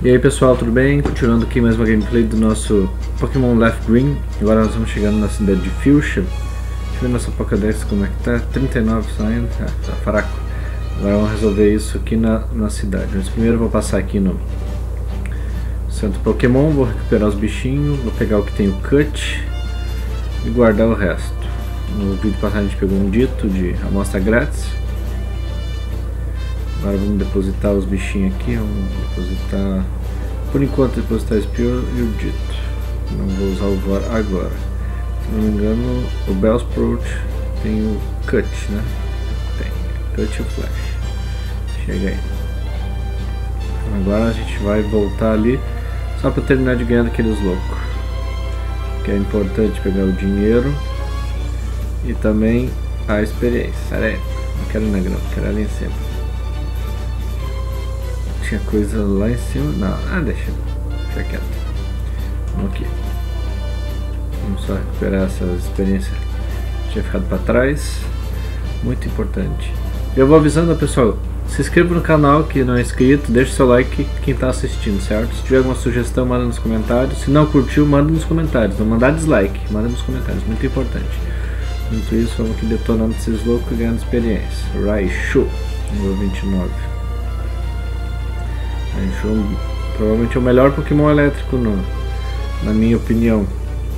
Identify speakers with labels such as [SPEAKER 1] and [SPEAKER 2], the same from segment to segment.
[SPEAKER 1] E aí pessoal, tudo bem? Continuando aqui mais uma gameplay do nosso Pokémon Leaf Green. Agora nós vamos chegando na cidade de Fuchsia. Deixa eu ver nossa Pokédex como é que tá. 39 saindo, tá fraco. Agora vamos resolver isso aqui na cidade. Mas primeiro eu vou passar aqui no Centro Pokémon, vou recuperar os bichinhos, vou pegar o que tem o Cut e guardar o resto. No vídeo passado a gente pegou um dito de amostra grátis. Agora vamos depositar os bichinhos aqui, vamos depositar, por enquanto depositar Spear e o dito. Não vou usar o Vor agora. Se não me engano o Bellsprout tem o Cut, né? Tem, Cut e o Flash. Chega aí. Agora a gente vai voltar ali, só para terminar de ganhar daqueles loucos. Que é importante pegar o dinheiro e também a experiência. Não quero negrão, quero ali em cima. Tinha coisa lá em cima. Não, deixa quieto. Vamos aqui. Vamos só recuperar essa experiência que tinha ficado para trás. Muito importante. Eu vou avisando, pessoal. Se inscreva no canal que não é inscrito. Deixa seu like quem está assistindo, certo? Se tiver alguma sugestão, manda nos comentários. Se não curtiu, manda nos comentários. Não mandar dislike, manda nos comentários. Muito importante. Enquanto isso, vamos aqui detonando esses loucos e ganhando experiência. Raichu, nível 29. Provavelmente é o melhor Pokémon elétrico na minha opinião.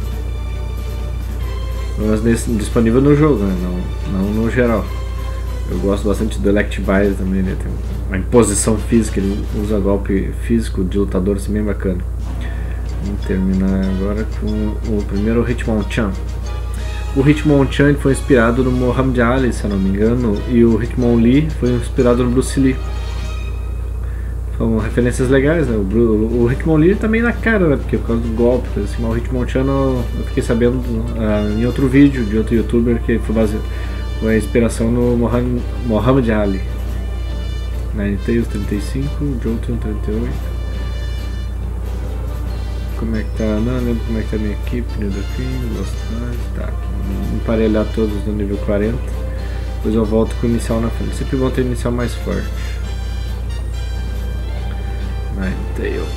[SPEAKER 1] Mas disponível no jogo, né? não no geral. Eu gosto bastante do Electivire também, né? Tem uma imposição física, ele usa golpe físico de lutador assim bem bacana. Vamos terminar agora com o primeiro Hitmonchan. O Hitmonchan foi inspirado no Muhammad Ali, se eu não me engano, e o Hitmonlee foi inspirado no Bruce Lee. São referências legais, né? O Hitmonlee também na cara, né? Porque por causa do golpe, assim, mas o Hitmonchan eu fiquei sabendo em outro vídeo de outro youtuber que foi a inspiração no Muhammad Ali. Ninetales 35, Jolteon 38. Como é que tá? Não lembro como é que tá a minha equipe, tá. Emparelhar todos no nível 40. Depois eu volto com o inicial na frente. Sempre vão ter inicial mais forte. Ninetales.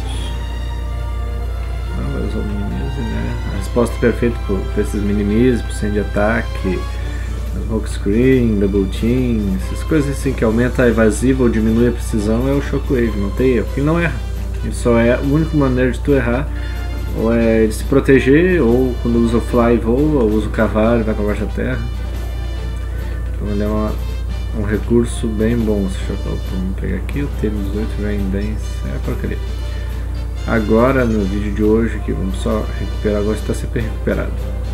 [SPEAKER 1] Vai usar o Minimize, né? A resposta perfeita para esses Minimize, para o sem de ataque, Smoke Screen, Double Team, essas coisas assim que aumenta a evasiva ou diminui a precisão é o Shockwave, não tem erro. Ele não erra. Ele só é a única maneira de tu errar, ou é de se proteger, ou quando usa o Fly voa, ou usa o cavalo e vai para baixo da terra. Então ele é um recurso bem bom. Vamos pegar aqui o TM18 Rain Dance, é porcaria. Agora no vídeo de hoje aqui vamos só recuperar, agora está sempre recuperado.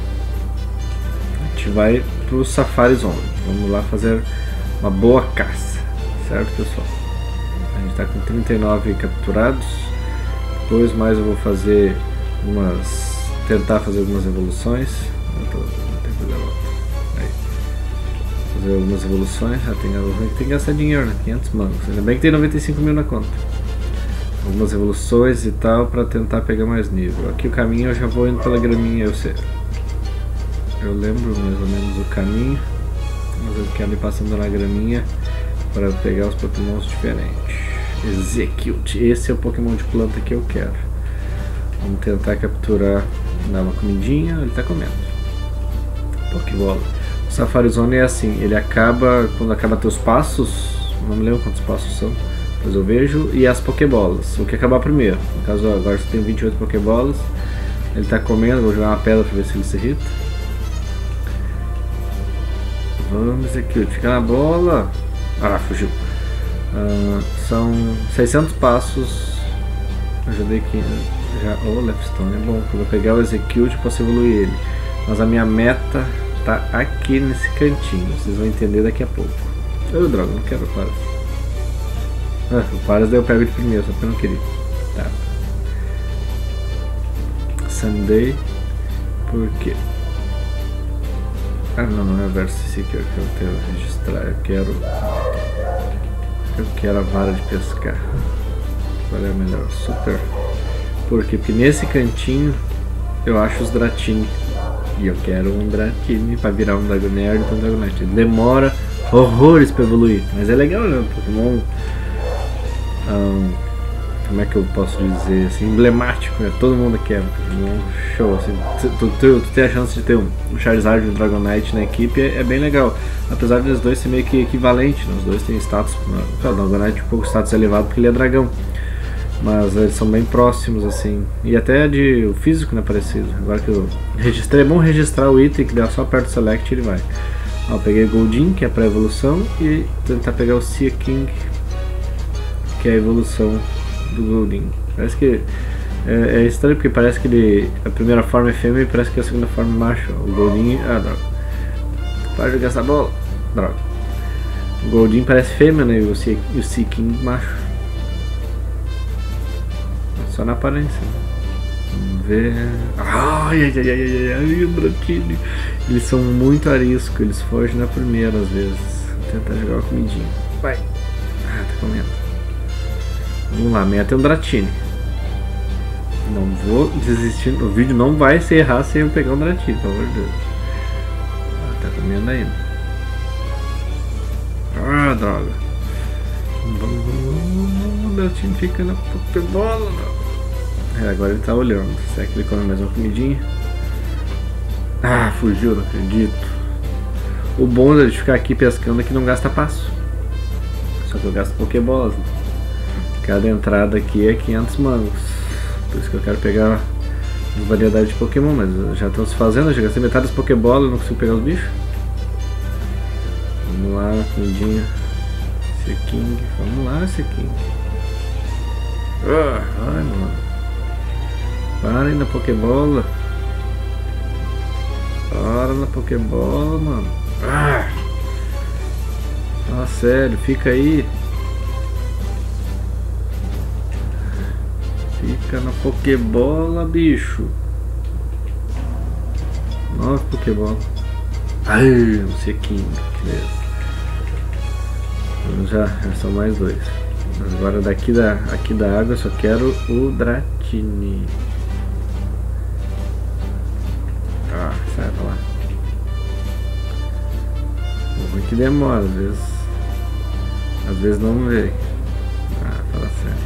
[SPEAKER 1] A gente vai para o Safari Zone, vamos lá fazer uma boa caça, certo pessoal? A gente está com 39 capturados, depois mais eu vou fazer tentar fazer algumas evoluções. Fazer algumas evoluções, tem que gastar dinheiro, né? 500 mangos, ainda bem que tem 95 mil na conta. Algumas evoluções e tal para tentar pegar mais nível. Aqui o caminho eu já vou indo pela graminha, eu lembro mais ou menos o caminho, mas eu quero ir passando na graminha para pegar os Pokémons diferentes. Execute, esse é o Pokémon de planta que eu quero. Vamos tentar capturar, dar uma comidinha, ele está comendo. Pokébola. O Safari Zone é assim, ele acaba quando acaba teus passos, não me lembro quantos passos são, depois eu vejo, e as Pokébolas, o que acabar primeiro. No caso agora você tem 28 Pokébolas, ele está comendo, vou jogar uma pedra para ver se ele se irrita. Vamos aqui, fica na bola. Fugiu. São 600 passos. Eu já dei aqui. Leftstone é bom. Quando eu pegar o Execute, posso evoluir ele. Mas a minha meta tá aqui nesse cantinho. Vocês vão entender daqui a pouco. Droga, não quero o Paras. O Paras daí eu pego de primeiro, só que eu não queria. Tá. Sunday. Por quê? Não é verso esse aqui que eu quero registrar. Eu quero a vara de pescar. Qual é a melhor? Super. Por quê? Porque nesse cantinho eu acho os Dratini. E eu quero um Dratini para virar um Dragonair e um Dragonite. Demora horrores para evoluir, mas é legal, né? Pokémon como é que eu posso dizer, assim, emblemático, né? Todo mundo quer, um show, assim, tu ter a chance de ter um Charizard e um Dragonite na equipe é bem legal, apesar dos dois ser meio que equivalentes, né? Os dois têm status, o Dragonite um pouco status elevado porque ele é dragão, mas eles são bem próximos, assim, e até o físico, né, parecido. Agora que eu registrei, é bom registrar o item, que dá só perto do Select ele vai. Ó, eu peguei o Goldeen, que é pra evolução, e tentar pegar o Seaking, que é a evolução do Goldeen. Parece que é estranho, porque parece que a primeira forma é fêmea e parece que a segunda forma é macho. O Goldeen, droga, para jogar essa bola, droga. O Goldeen parece fêmea, né, e o Seaking macho. Só na aparência. Vamos ver. Ai, o Dratini. Eles são muito arisco, eles fogem na primeira às vezes. Vou tentar jogar uma comidinha. Vai. Tá comendo. Vamos lá, amanhã tem um Dratini. Não vou desistir. O vídeo não vai se errar sem eu pegar um Dratini, pelo amor de Deus. Tá comendo ainda. Droga. O Dratini fica na Pokébola. Agora ele tá olhando. Será que ele come mais uma comidinha? Fugiu, não acredito. O bom de ficar aqui pescando é que não gasta passo. Só que eu gasto Pokébolas, né? Cada entrada aqui é 500 mangos. Por isso que eu quero pegar uma variedade de Pokémon. Mas já estão se fazendo, eu já gastei metade das Pokébolas e não consigo pegar os bichos. Vamos lá, comidinha. Seaking, vamos lá, Seaking. Ai, mano. Parem na Pokébola. Para na Pokébola, mano. Sério, fica aí. Fica na Pokébola, bicho. 9 Pokébola. Um Seaking, que beleza. Já são mais 2. Agora aqui da água eu só quero o Dratini. Sai pra lá. Vou ver que demora, às vezes não veio. Fala sério.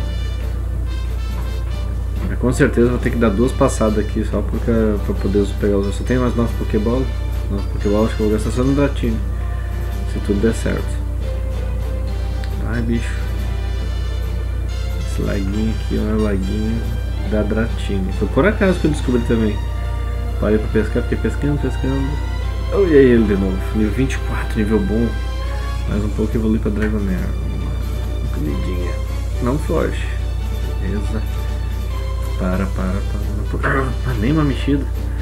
[SPEAKER 1] Mas com certeza vou ter que dar 2 passadas aqui só pra poder pegar os. Eu só tenho mais 9 Pokébolas. 9 Pokébolas, acho que eu vou gastar só no Dratini. Se tudo der certo. Ai, bicho. Esse laguinho aqui é um laguinho da Dratini. Foi por acaso que eu descobri também. Parei pra pescar, fiquei pescando. E aí ele de novo. Nível 24, nível bom. Mais um pouco evolui pra Dragonair. Uma comidinha. Não foge. Beleza. Para. Nem uma mexida.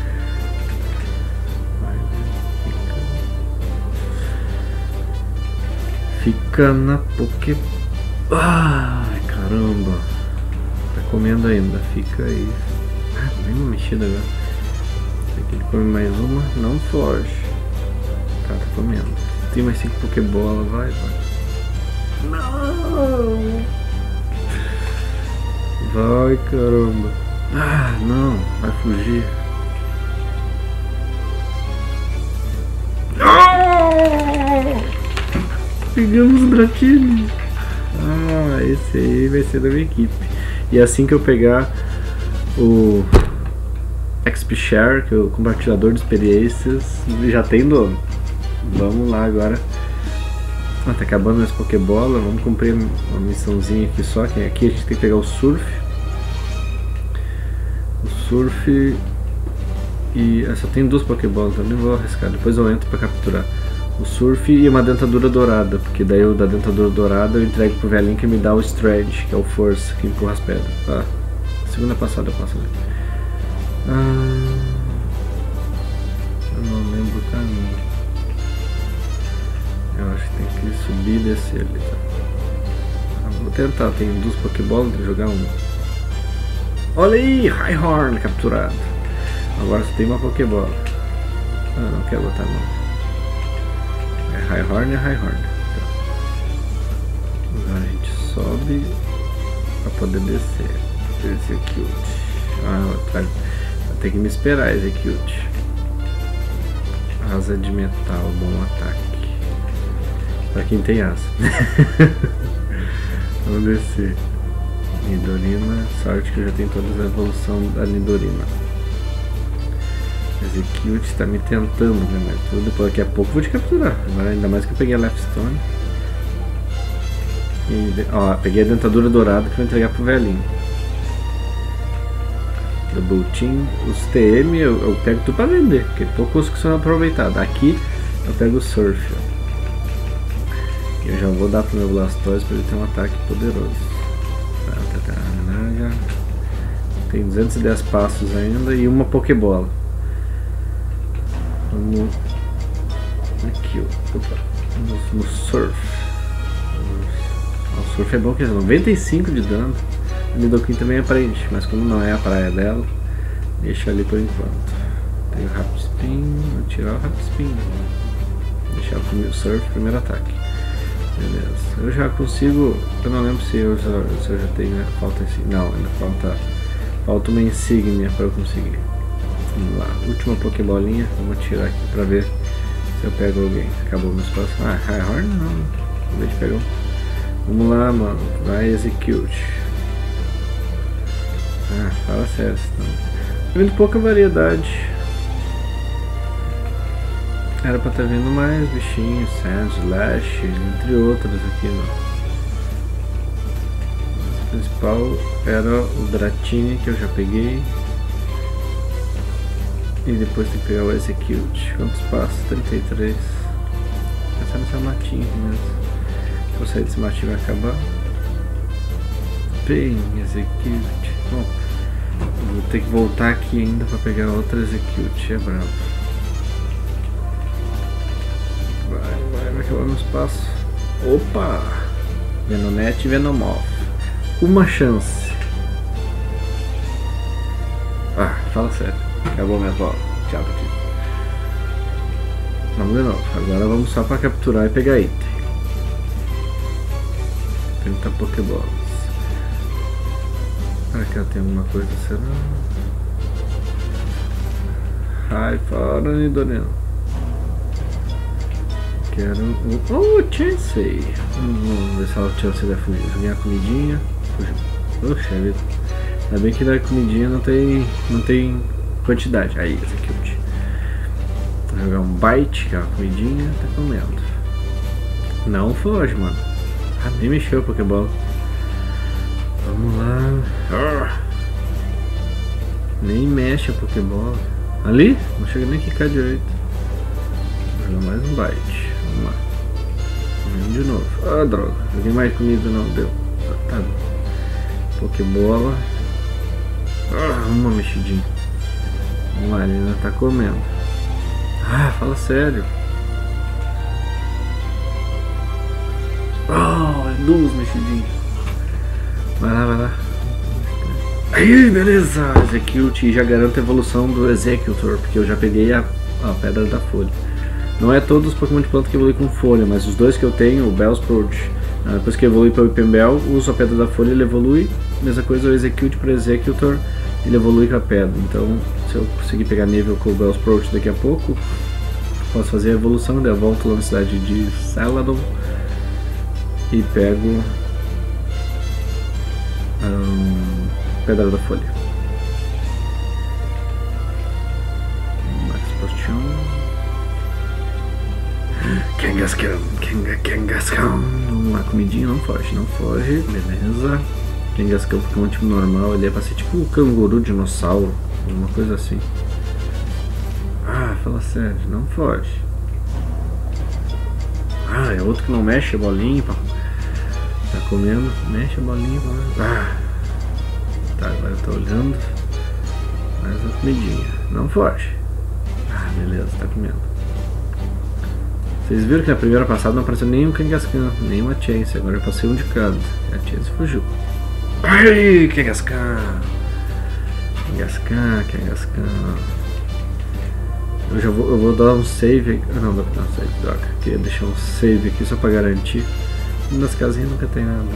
[SPEAKER 1] Fica na Poké. Ai, caramba. Tá comendo ainda. Fica aí. Nem uma mexida agora. Aqui ele come mais uma. Não foge. Tá comendo. Tem mais 5 Pokébola. Vai. Não. Vai, caramba. Não. Vai fugir. Pegamos o Dratini. Esse aí vai ser da minha equipe. E assim que eu pegar o XP Share, que é o compartilhador de experiências, já tem dono. Vamos lá agora. Tá acabando as Pokébola. Vamos cumprir uma missãozinha aqui só. Que aqui a gente tem que pegar o Surf. E só tem 2 Pokébolas, então nem vou arriscar. Depois eu entro pra capturar o Surf e uma dentadura dourada, porque daí eu da dentadura dourada eu entrego pro velhinho que me dá o Stretch, que é o Force, que empurra as pedras. Segunda passada eu passo ali. Eu não lembro o caminho. Eu acho que tem que subir e descer ali, tá? Vou tentar, tem 2 Pokébolas, vou jogar uma. Olha aí, Rhyhorn capturado. Agora só tem uma Pokébola. Não quero botar não. Rhyhorn. Então, agora a gente sobe pra poder descer. Execute. Vai ter que me esperar, Execute. Asa de metal, bom ataque. Pra quem tem asa. Vamos descer. Nidorina, sorte que eu já tenho toda a evolução da Nidorina. Execute está me tentando, né? Mas tudo, daqui a pouco vou te capturar. Agora, ainda mais que eu peguei a Leftstone. Ó, peguei a dentadura dourada que vou entregar pro velhinho. Double Team, os TM eu pego tudo pra vender, porque poucos que são aproveitados. Aqui eu pego o Surf. Eu já vou dar pro meu Blastoise para ele ter um ataque poderoso. Tem 210 passos ainda e uma Pokébola. Vamos aqui, ó. Opa. Vamos no Surf. O Surf é bom, que é 95 de dano. O Nidoqueen também aprende, mas como não é a praia dela, deixa ali por enquanto. Tem o Rapid Spin, vou tirar o Rapid Spin. Deixar o Surf, primeiro ataque. Beleza. Eu já consigo. Eu não lembro se eu já tenho. Né? Falta esse. Não, ainda falta uma insígnia para eu conseguir. Vamos lá. Última Pokébolinha. Vamos tirar aqui para ver se eu pego alguém. Acabou meu espaço. Ah, Highhorn não. Vou de pegar. Vamos lá, mano. Vai, Execute. Ah, fala sério. Tá vendo pouca variedade. Era pra estar vindo mais bichinhos, Sandslash, entre outros aqui, né? O principal era o Dratini, que eu já peguei. E depois tem que pegar o Execute. Quantos passos? 33. Pensar nessa matinha aqui mesmo. Se eu sair desse matinho vai acabar. Bem, Execute. Bom, vou ter que voltar aqui ainda pra pegar outra Execute, é brabo. Vai acabar no espaço. Opa! Venonette e Venomoth. Uma chance. Ah, fala sério. Acabou minha bola. Tchau, aqui. Vamos de novo. Agora vamos só para capturar e pegar item. 30 Pokéballs. Será que ela tem alguma coisa? Será? Ai, fora, Nidorina. Quero um... Oh, Chansey! Vamos ver se a Chansey vai fugir. Joguei a comidinha. Fugiu. Oxa vida. Ainda bem que da comidinha não tem quantidade. Aí, Execute. Vou jogar um Bite, que é uma comidinha. Tá comendo. Não foge, mano. Ah, nem mexeu o Pokébola. Vamos lá. Nem mexe a Pokébola. Ali? Não chega nem a quicar direito. Vou jogar mais um Bite. Vamos lá. Vamos de novo. Ah, droga. Joguei mais comida, não deu. Tá bom. Pokébola. Ah, uma mexidinha. Vamos lá, ele ainda tá comendo. Ah, fala sério. Oh, duas mexidinhas. Vai lá, vai lá. Aí, beleza. Execute. Já garanto a evolução do Executor, porque eu já peguei a Pedra da Folha. Não é todos os Pokémon de planta que evoluem com folha, mas os dois que eu tenho, o Bellsprout, depois que evolui para o Weepinbell, uso a Pedra da Folha, ele evolui. Mesma coisa o Execute para Executor, ele evolui com a pedra. Então, se eu conseguir pegar nível com o Bellsprout daqui a pouco, posso fazer a evolução, daí eu volto lá na cidade de Celadon e pego Pedra da Folha. Max Potion. Kangaskhan. Vamos lá, comidinha, não foge, não foge, beleza. Kangaskhan fica um tipo normal, ele é pra ser tipo um canguru dinossauro, uma coisa assim. Ah, fala sério, não foge. Ah, é outro que não mexe a bolinha, pá. Tá comendo, mexe a bolinha, pá. Ah. Tá, agora eu tô olhando. Mais uma comidinha, não foge. Ah, beleza, tá comendo. Vocês viram que na primeira passada não apareceu nenhum Kangaskhan, nenhuma Chansey, agora eu passei um de cada. A Chansey fugiu. Ai, Kangaskhan! Kangaskhan. Eu vou dar um save. Não, vou dar um save, droga. Queria deixar um save aqui só pra garantir. Nas casinhas nunca tem nada.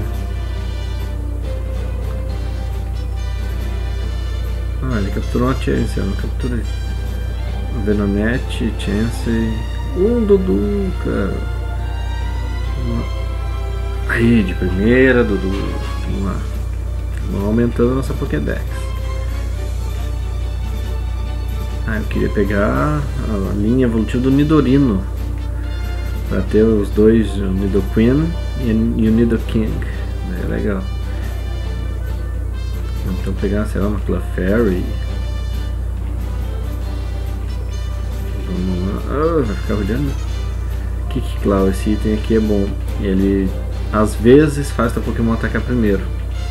[SPEAKER 1] Ah, ele capturou uma Chansey, eu não capturei. Venonette, Chansey. Dudu, cara. Aí, de primeira, Dudu. Vamos lá. Vamos aumentando a nossa Pokédex. Eu queria pegar a linha evolutiva do Nidorino para ter os dois, o Nidoqueen e o Nidoking. É legal. Então pegar, sei lá, uma Clefairy. Vamos lá. Vai ficar olhando. Kikclaw, esse item aqui é bom. Ele às vezes faz o Pokémon atacar primeiro.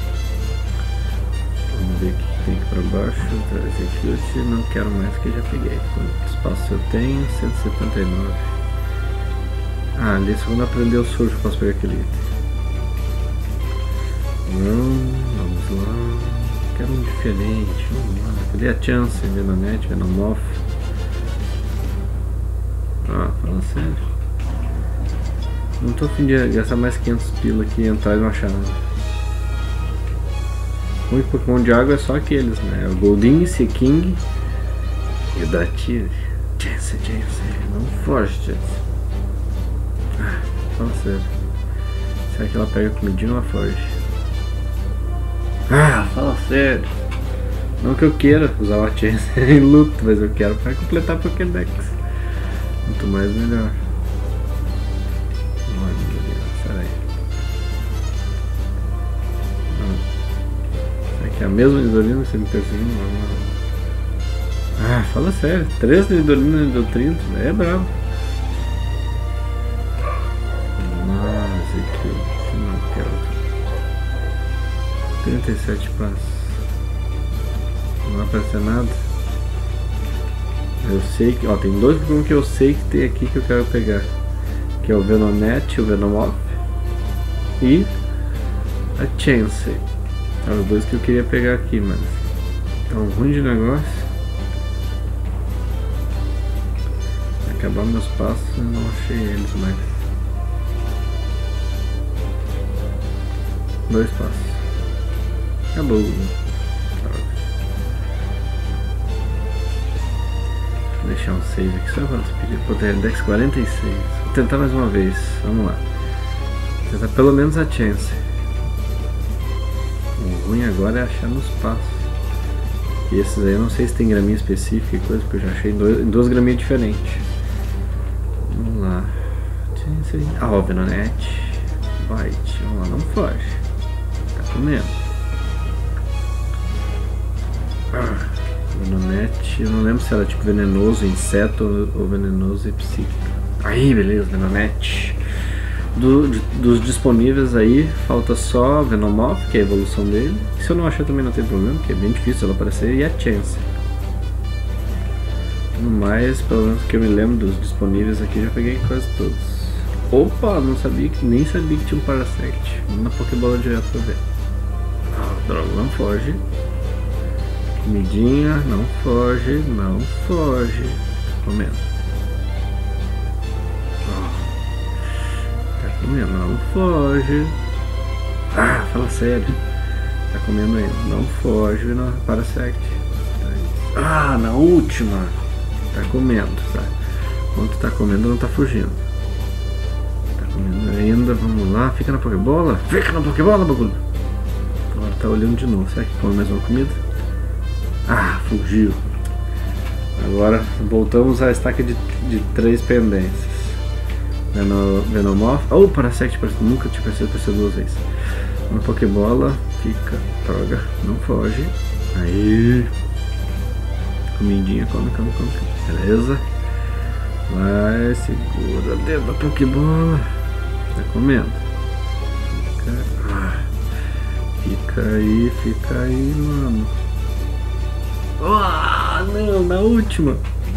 [SPEAKER 1] Vamos ver o que tem aqui pra baixo. Execute, não quero mais que já peguei. Quanto espaço eu tenho? 179. Ali, se quando aprender o surge eu posso pegar aquele item. Não, vamos lá. Quero um diferente. Vamos lá. Cadê a Chance? Venonette, Venomoth. Fala sério. Não tô a fim de gastar mais 500 pila aqui e entrar e não achar nada. O único Pokémon de água é só aqueles, né? O Goldeen, Seaking e o Dratini. Chance. Não foge, Chance. Fala sério. Será que ela pega comidinha ou ela foge? Fala sério. Não que eu queira usar o Chance em luta, mas eu quero para completar a Pokédex. Muito mais melhor. Será aí. Será que é a mesma Nidorino que você me perseguindo? Fala sério. 3 Nidorino e Nidotrinto. É bravo. Aqui, não quero. 37 passos. Não vai aparecer nada. Eu sei que, tem dois Pokémon que eu sei que tem aqui que eu quero pegar, que é o Venonette, o Venomoth e a Chance. São os dois que eu queria pegar aqui, mas tão ruim de negócio. Acabar meus passos, eu não achei eles mais. 2 passos. Acabou. Vou deixar um save aqui só para pedir. Pokédex 46. Vou tentar mais uma vez. Vamos lá. Vou tentar pelo menos a Chance. O ruim agora é achar nos passos. E esses aí eu não sei se tem graminha específica e coisa, porque eu já achei em 2 graminhas diferentes. Vamos lá. Chance. O Venonette. Bite. Vamos lá, não foge. Tá comendo. Venonette, eu não lembro se era tipo venenoso, inseto ou venenoso e psíquico. Aí, beleza, Venonette. Dos disponíveis aí, falta só Venomoth, que é a evolução dele. Se eu não achar também não tem problema, porque é bem difícil ela aparecer, e a Chance. No mais, pelo menos que eu me lembro dos disponíveis aqui, já peguei quase todos. Opa, não sabia nem sabia que tinha um Parasect. Vamos na Pokébola direto pra ver. Droga, não foge. Comidinha, não foge, não foge. Tá comendo. Tá comendo, não foge. Fala sério. Tá comendo ainda, não foge, não. Parasect. Na última. Tá comendo, tá? Enquanto tá comendo, não tá fugindo. Tá comendo ainda, vamos lá. Fica na Pokébola. Fica na Pokébola, bagulho. Agora tá olhando de novo. Será que come mais uma comida? Fugiu. Agora voltamos à estaca de 3 pendências. Venomoth. Parasect, nunca tinha percebido 2 vezes. Uma Pokébola. Fica. Droga. Não foge. Aí. Comidinha. Come. Beleza. Vai. Segura dentro da Pokébola. Tá comendo. Fica aí, mano. Não, na última.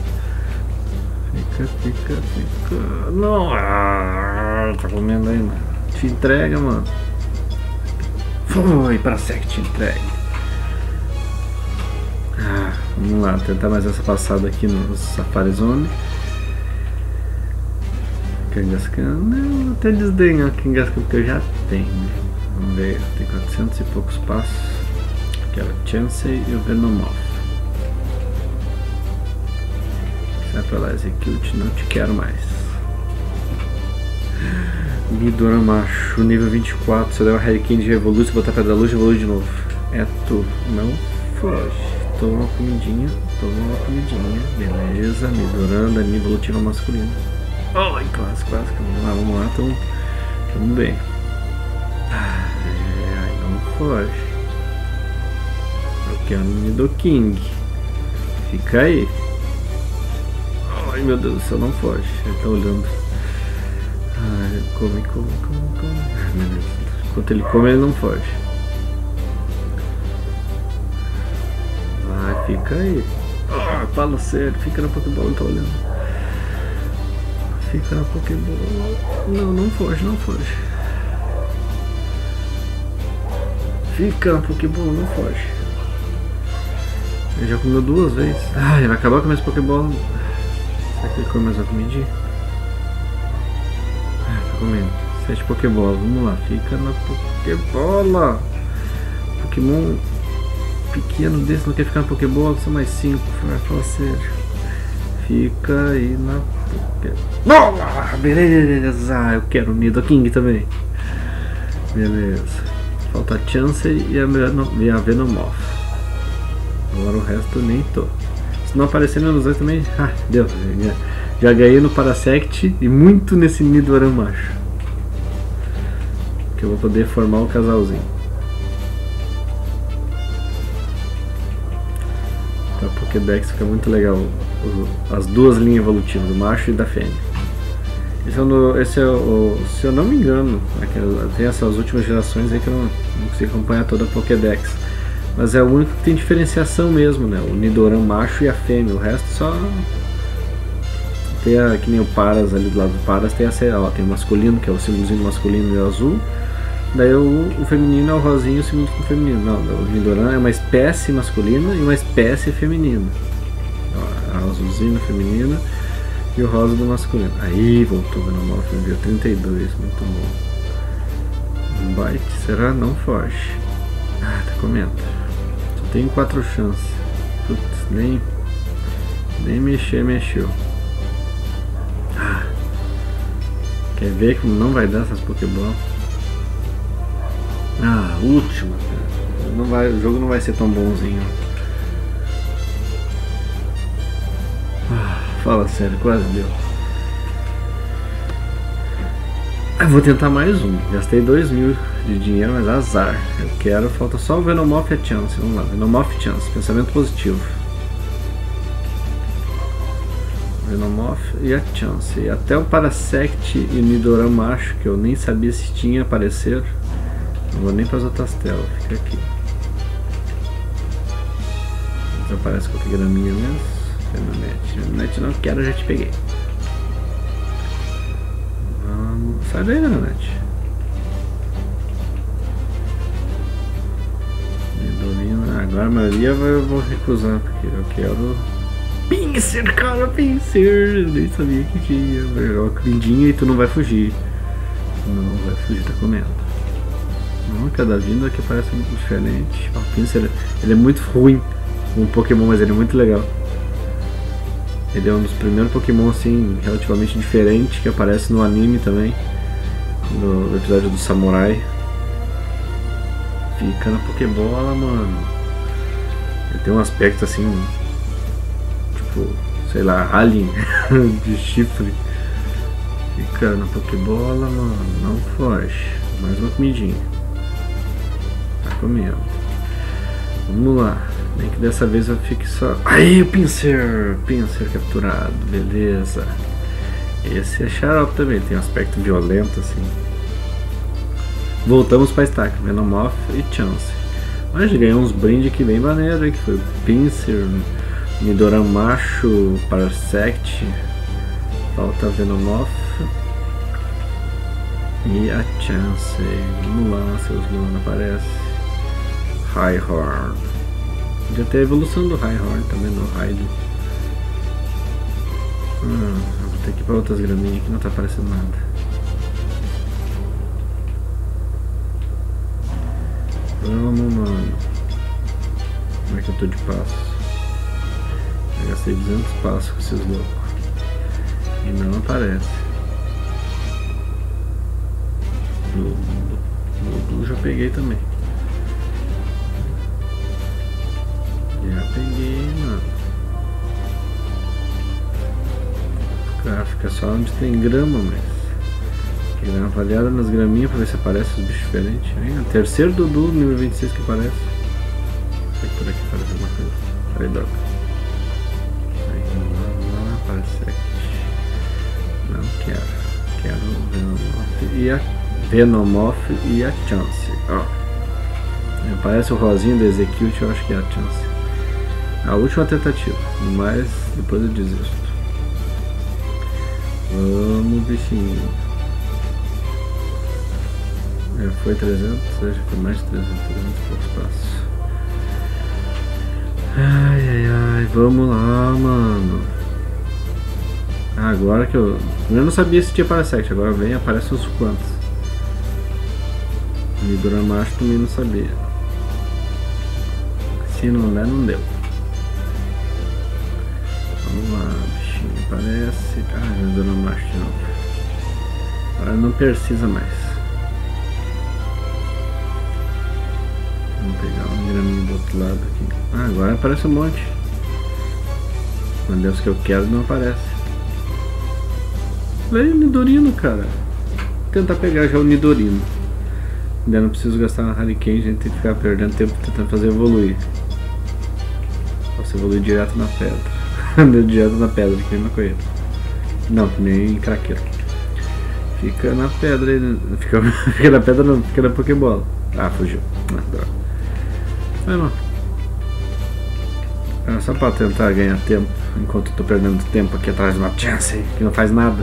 [SPEAKER 1] Fica. Não, tá comendo ainda. Te entrega, mano. Foi, Parasect, te entrega. Vamos lá, tentar mais essa passada aqui no Safari Zone. Kangaskhan, não, até desdenho a Kangaskhan porque eu já tenho. Vamos ver, tem 400 e poucos passos. Aquela Chance e o Venomoth. Sai pra lá, Execute, não te quero mais. Midoramacho, nível 24. Se eu der uma Hurricane de Revolute, botar Pedra Luz, evolui de novo. É tu, não foge. Toma uma comidinha, beleza, Nidorano, nível evolutivo masculino. Ai, quase, vamos lá, tamo bem. Ai, não foge. Eu quero o Nidoking. Fica aí. Ai, meu Deus do céu, não foge. Ele tá olhando. Ai, come. Ai, meu Deus. Enquanto ele come, ele não foge. Vai, fica aí. Fala sério, fica na Pokébola, não tá olhando. Fica na Pokébola. Não foge. Fica na Pokébola, não foge. Ele já comeu 2 vezes. Ele vai acabar com minhas Pokébola. Será que ele come mais uma comidinha? Tá comendo. 7 Pokébola, vamos lá. Fica na Pokébola. Pokémon pequeno desse não quer ficar na Pokébola, são mais 5. Vai falar sério. Fica aí na Pokébola. Beleza. Eu quero o Nidoking também. Beleza. Falta a Chance e a Venomoth. Agora o resto nem tô. Se não aparecer menos 2 também. Deu. Já ganhei no Parasect e muito nesse Nidoran macho. Que eu vou poder formar o casalzinho. Pra Pokédex fica muito legal. As 2 linhas evolutivas, do macho e da fêmea. Esse é o. Se eu não me engano, tem essas últimas gerações aí que eu não consigo acompanhar toda a Pokédex. Mas é o único que tem diferenciação mesmo, né? O Nidoran macho e a fêmea. O resto só. Tem que nem o Paras ali do lado do Paras, tem tem o masculino, que é o símbolozinho masculino e o azul. Daí o feminino é o rosinho e o símbolo feminino. Não, o Nidoran é uma espécie masculina e uma espécie feminina. A azulzinha feminina e o rosa do masculino. Aí voltou o Venomoth no dia 32, muito bom. Um bite, será? Não foge. Tá comendo. Só tem 4 chances. Putz, nem mexeu. Quer ver como não vai dar essas Pokébola? Última, cara. O jogo não vai ser tão bonzinho. Fala sério, quase deu. Vou tentar mais um. Gastei 2.000 de dinheiro, mas azar. Eu quero, falta só o Venomoth e a Chance. Vamos lá, Venomoth e Chance, pensamento positivo. Venomoth e a Chance. E até o Parasect e o Nidoran macho, que eu nem sabia se tinha aparecer. Não vou nem para as outras telas, fica aqui. Mas aparece qualquer graminha mesmo. Net não quero, já te peguei. Vamos. Sai daí, Net. Nidorina. Agora a maioria eu vou recusar, porque eu quero. Pinsir, cara, Pinsir. Eu nem sabia que tinha. Vai jogar uma comidinha e tu não vai fugir. Não vai fugir, tá comendo. Cada vinda que parece muito diferente. O Pinsir, ele é muito ruim como Pokémon, mas ele é muito legal. Ele é um dos primeiros Pokémon assim, relativamente diferente, que aparece no anime também, no episódio do Samurai. Fica na Pokébola, mano. Ele tem um aspecto assim, tipo, sei lá, alien de chifre. Fica na Pokébola, mano, não foge. Mais uma comidinha. Tá comendo. Vamos lá. Nem que dessa vez eu fique só. Aí o Pinsir capturado, beleza. Esse é xarope também, tem um aspecto violento assim. Voltamos pra estaca, Venomoth e Chance. Mas ganhou uns brindes aqui bem maneiro, que foi o Pinsir, Nidoran macho, Parasect. Falta a Venomoth e a Chance. Vamos lá, seus mano, aparece. Rhyhorn. Já tem a evolução do Rhyhorn também no Raido. Vou ter que ir pra outras graminhas que não tá aparecendo nada. Vamos, mano. Como é que eu tô de passos? Eu gastei 200 passos com esses loucos. E não aparece. Do já peguei também. Ah, fica só onde tem grama, mas... Tem que dar uma avaliada nas graminhas pra ver se aparece os bichos diferentes. Hein? Terceiro Dudu, nível 26 que aparece. Será que por aqui aparece alguma coisa? Aí, droga. Aí, lá, aparece aqui. Não quero. Quero o Venomoth e a Venomoth e a Chance. Ó. Aparece o rosinho do Execute, eu acho que é a Chance. A última tentativa, mas depois eu desisto. Vamos, bichinho. Já foi 300, já foi mais de 300 poucos passos. Ai, ai, ai, vamos lá, mano. Agora que eu não sabia se tinha Parasect, agora vem e aparece uns quantos. Nidoramacho também não sabia. Se não der, não deu. Vamos lá, bichinho, aparece. Ah, Nidoramacho de novo. Agora não precisa mais. Vamos pegar um graminho do outro lado aqui. Ah, agora aparece um monte. Mas Deus que eu quero não aparece. Olha o Nidorino, cara. Vou tentar pegar já o Nidorino. Ainda não preciso gastar na Hurricane, a gente tem que ficar perdendo tempo tentando fazer evoluir. Posso evoluir direto na pedra. Direto na pedra, que nem maconheiro. Não, que nem craqueiro. Fica na pedra aí. Fica na pedra não, fica na Pokébola. Ah, fugiu. Ah, droga. Vai não. É só pra tentar ganhar tempo. Enquanto eu tô perdendo tempo aqui atrás de uma Chance que não faz nada.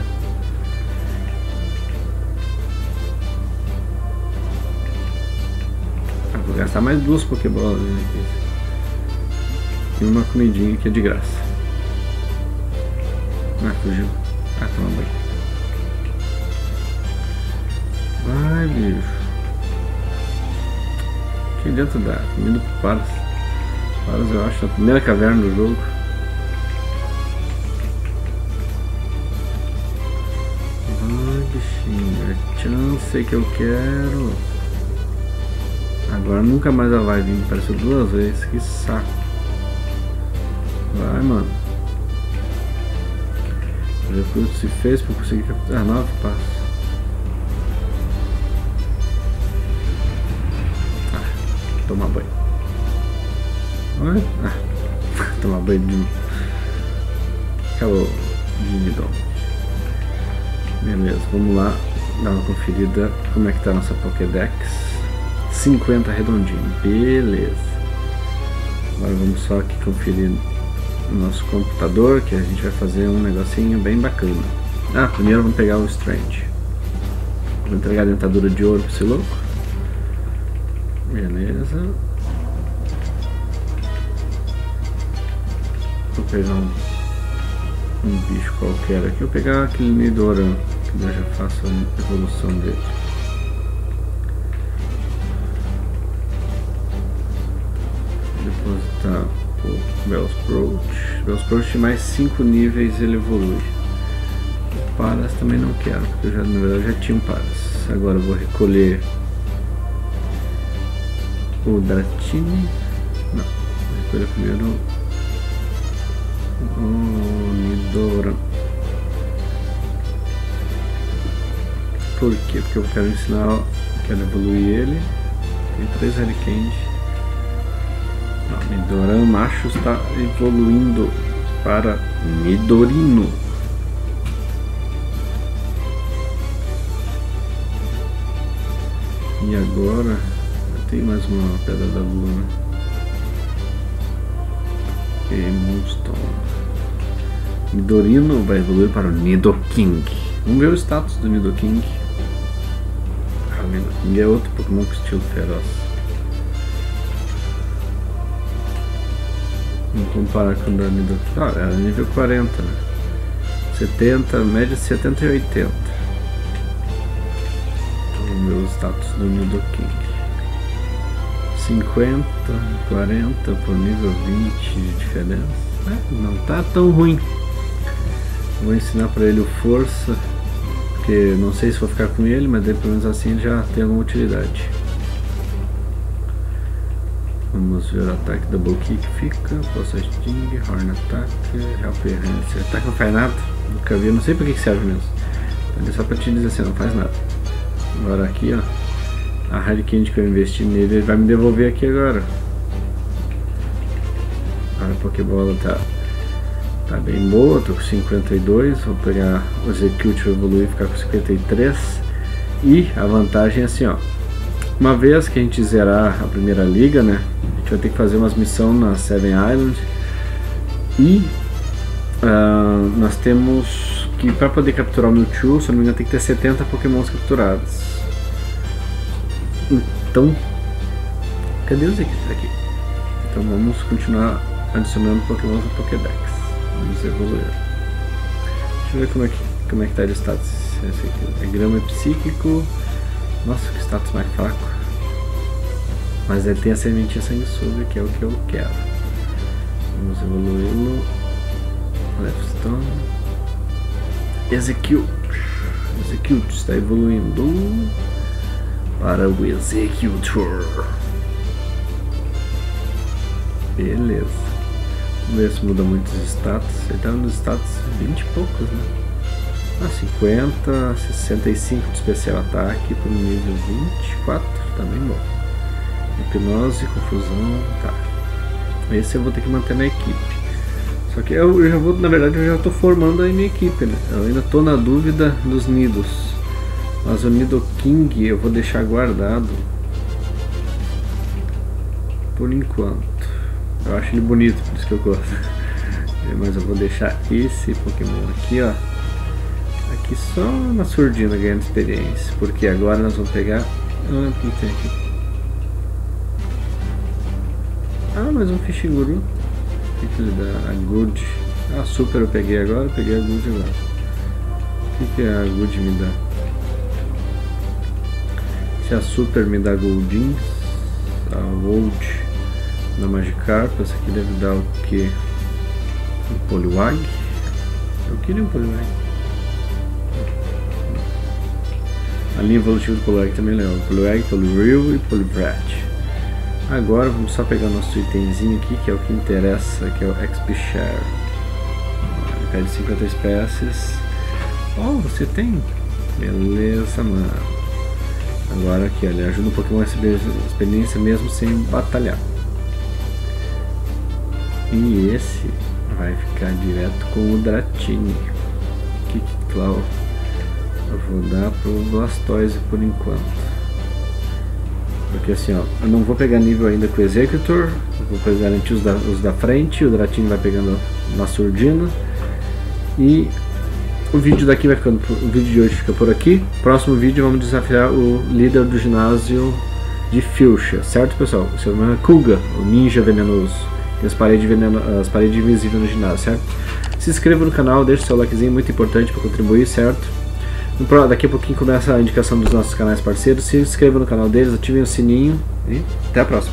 [SPEAKER 1] Ah, vou gastar mais 2 Pokébolas aqui. E uma comidinha que é de graça. Ah, fugiu. Ah, toma banho. Vai, bicho. Aqui dentro da comida pro Paras. Paras eu acho a primeira caverna do jogo. Ai, bichinho, é Chance que eu quero. Agora nunca mais ela vai vir, apareceu 2 vezes, que saco. Vai, mano. Depois se fez pra conseguir capturar 9 passos. Tomar banho. Oi? Ah, tomar banho de novo. Acabou de Nidom. Beleza, vamos lá dar uma conferida como é que tá a nossa Pokédex. 50 redondinho, beleza. Agora vamos só aqui conferir o nosso computador, que a gente vai fazer um negocinho bem bacana. Ah, primeiro vamos pegar o Strange. Vou entregar a dentadura de ouro pra esse louco. Beleza. Vou pegar um bicho qualquer aqui. Vou pegar aquele Nidoran, que eu já faço a evolução dele. Depositar o Bellsprout. Bellsprout mais 5 níveis ele evolui. O Paras também não quero, porque eu já, na verdade já tinha um Paras. Agora eu vou recolher o Dratini. Não, vou recolher primeiro o Nidoran. Por quê? Porque eu quero ensinar, quero evoluir ele. Tem 3 Hurricanes. Nidoran macho está evoluindo para Nidorino. E agora tem mais uma Pedra da Lua, e Moonstone. Nidorino vai evoluir para o Nidoking. Vamos ver o status do Nidoking. Ah, o Nidoking é outro Pokémon com estilo feroz. Vamos comparar com o da Nidoking. Ah, é nível 40, né? 70, média 70 e 80. Vamos ver o status do Nidoking. 50, 40 por nível 20 de diferença. Não tá tão ruim. Vou ensinar pra ele o Força, porque não sei se vou ficar com ele, mas pelo menos assim ele já tem alguma utilidade. Vamos ver o ataque, double kick fica, pulsa sting, horn attack, help hand. Esse ataque não faz nada, nunca vi, não sei pra que serve mesmo. Ele é só pra te dizer assim, não faz nada. Agora aqui ó, a Hard Candy que eu investi nele, ele vai me devolver aqui agora. A Pokébola tá bem boa, tô com 52, vou pegar o Execute evoluir e ficar com 53. E a vantagem é assim ó, uma vez que a gente zerar a primeira liga, né, a gente vai ter que fazer umas missões na Seven Island. E nós temos que, para poder capturar o Mewtwo, se não me engano tem que ter 70 Pokémons capturados. Então, cadê os aqui? Então vamos continuar adicionando Pokémons no Pokédex. Vamos evoluir. Deixa eu ver como é que tá de status. Esse aqui é grama psíquico. Nossa, que status mais fraco. Mas ele tem a sementinha sanguessuga, que é o que eu quero. Vamos evoluí-lo. Left Stone. Execute está evoluindo para o Executor. Beleza. Vamos ver se muda muitos status. Ele tá nos status 20 e poucos, né? 50, 65 de especial ataque para o nível 24, tá bem bom. Hipnose, confusão, tá. Esse eu vou ter que manter na equipe. Só que eu já vou, na verdade, eu já tô formando a minha equipe, né? Eu ainda tô na dúvida dos nidos. Mas o Nido King eu vou deixar guardado por enquanto. Eu acho ele bonito, por isso que eu gosto. Mas eu vou deixar esse Pokémon aqui, ó. Aqui só na surdina ganhando experiência. Porque agora nós vamos pegar... Eu não lembro o que tem aqui. Ah, mais um Fishiguru. O que ele dá? A Good. Ah, Super eu peguei agora, eu peguei a Good agora. O que a Good me dá? Se a Super me dá Goldins, a Gold da Magikarp, essa aqui deve dar o que? Um Poliwag? Eu queria um Poliwag. A linha evolutiva do Poliwag também é legal. Poliwag, Poliwhirl e Polivrat. Agora vamos só pegar nosso itemzinho aqui, que é o que interessa, que é o XP Share. Ele pede 50 espécies. Oh, você tem? Beleza, mano. Agora aqui, ele ajuda um Pokémon a receber experiência mesmo sem batalhar. E esse vai ficar direto com o Dratini. Kikclaw. Eu vou dar pro Blastoise por enquanto. Porque assim, ó, eu não vou pegar nível ainda com o Executor. Eu vou garantir os da frente. O Dratini vai pegando na surdina. E o vídeo daqui vai ficando. O vídeo de hoje fica por aqui. Próximo vídeo vamos desafiar o líder do ginásio de Fuchsia, certo, pessoal? O seu nome é Kuga, o ninja venenoso. Tem as paredes invisíveis no ginásio, certo? Se inscreva no canal, deixe seu likezinho, muito importante para contribuir, certo? Daqui a pouquinho começa a indicação dos nossos canais parceiros. Se inscreva no canal deles, ativem o sininho e até a próxima.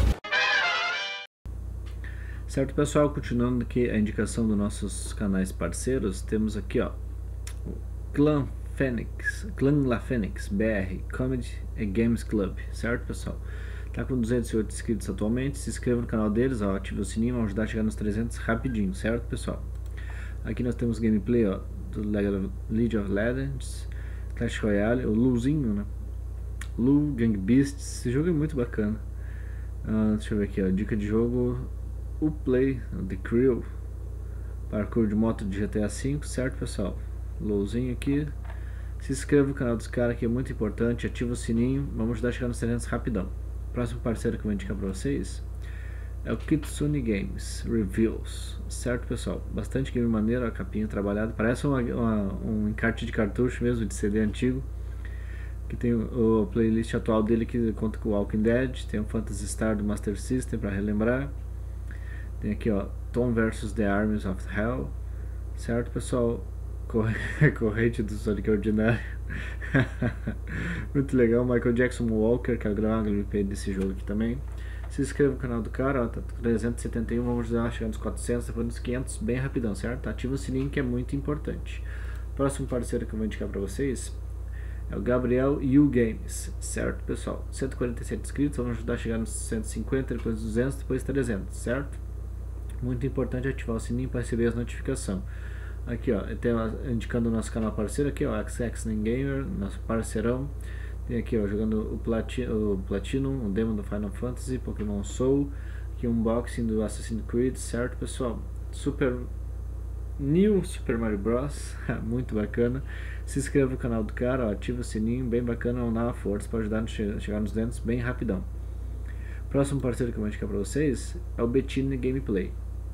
[SPEAKER 1] Certo, pessoal, continuando aqui a indicação dos nossos canais parceiros, temos aqui ó, o Clan La Fênix BR Comedy e Games Club, certo, pessoal? Tá com 208 inscritos atualmente. Se inscreva no canal deles, ó, ative o sininho, vamos ajudar a chegar nos 300 rapidinho, certo, pessoal? Aqui nós temos gameplay ó, do League of Legends, Clash Royale, o Luzinho, né? Lu, Gang Beasts, esse jogo é muito bacana. Deixa eu ver aqui, ó, dica de jogo, o Play, The Crew, parkour de moto de GTA V, certo, pessoal? Luzinho aqui. Se inscreva no canal dos caras, que é muito importante, ativa o sininho, vamos ajudar a chegar nos 300 rapidão. Próximo parceiro que eu vou indicar pra vocês é o Kitsune Games Reviews, certo, pessoal? Bastante game maneiro, a capinha trabalhada, parece um encarte de cartucho mesmo, de CD antigo. Que tem o playlist atual dele, que conta com o Walking Dead, tem o Phantasy Star do Master System para relembrar. Tem aqui ó, Tom vs The Armies of Hell, certo, pessoal? Corrente do Sonic Ordinário. Muito legal. Michael Jackson Walker, que é o grande gameplay desse jogo aqui também. Se inscreva no canal do cara, ó, tá 371, vamos já chegar nos 400, depois nos 500, bem rapidão, certo? Ativa o sininho, que é muito importante. Próximo parceiro que eu vou indicar pra vocês É o Gabriel Yu Games, certo, pessoal? 147 inscritos, vamos ajudar a chegar nos 150, depois 200, depois 300, certo? Muito importante ativar o sininho para receber as notificações. Aqui, ó, tem indicando o nosso canal parceiro aqui, ó, XX9 Gamer, nosso parceirão. Tem aqui, ó, jogando o Platinum, o demo do Final Fantasy, Pokémon Soul, aqui um unboxing do Assassin's Creed, certo, pessoal? New Super Mario Bros, muito bacana. Se inscreva no canal do cara, ó, ativa o sininho, bem bacana, vamos dar uma força para ajudar a chegar nos dentes bem rapidão. Próximo parceiro que eu vou indicar para vocês é o Bettini Gameplay.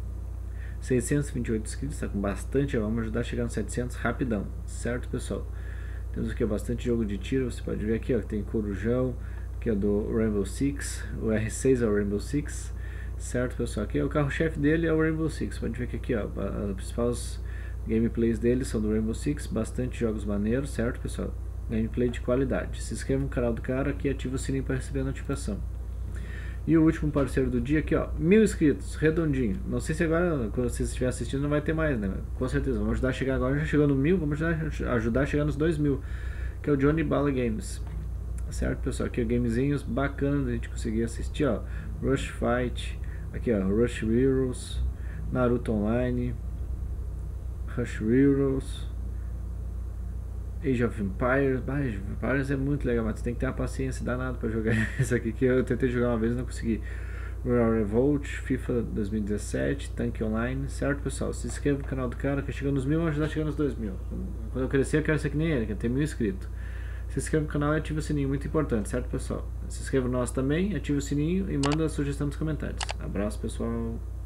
[SPEAKER 1] 628 inscritos, está com bastante, vamos ajudar a chegar nos 700 rapidão, certo, pessoal? Temos aqui bastante jogo de tiro, você pode ver aqui, ó, que tem Corujão, que é do Rainbow Six, o R6 é o Rainbow Six, certo, pessoal? Aqui é o carro-chefe dele, é o Rainbow Six, pode ver que aqui, ó, os principais gameplays dele são do Rainbow Six, bastante jogos maneiros, certo, pessoal? Gameplay de qualidade. Se inscreva no canal do cara aqui, ativa o sininho para receber a notificação. E o último parceiro do dia aqui, ó, 1000 inscritos, redondinho. Não sei se agora, quando vocês estiverem assistindo, não vai ter mais, né? Com certeza, vamos ajudar a chegar agora, já chegou no 1000, vamos ajudar a chegar nos 2000, que é o Johnny Bala Games. Certo, pessoal? Aqui, ó, gamezinhos bacanas a gente conseguir assistir, ó. Rush Fight, aqui, ó, Rush Heroes, Naruto Online, Rush Heroes, Age of Empires. Age of Empires é muito legal, mas você tem que ter uma paciência danada para jogar isso aqui, que eu tentei jogar uma vez e não consegui. Royal Revolt, FIFA 2017, Tank Online, certo, pessoal? Se inscreva no canal do cara, que chega nos 1000, vamos ajudar a chegar nos 2000. Quando eu crescer, eu quero ser que nem ele, quer ter 1000 inscritos. Se inscreva no canal e ative o sininho, muito importante, certo, pessoal? Se inscreva no nosso também, ative o sininho e manda a sugestão nos comentários. Abraço, pessoal!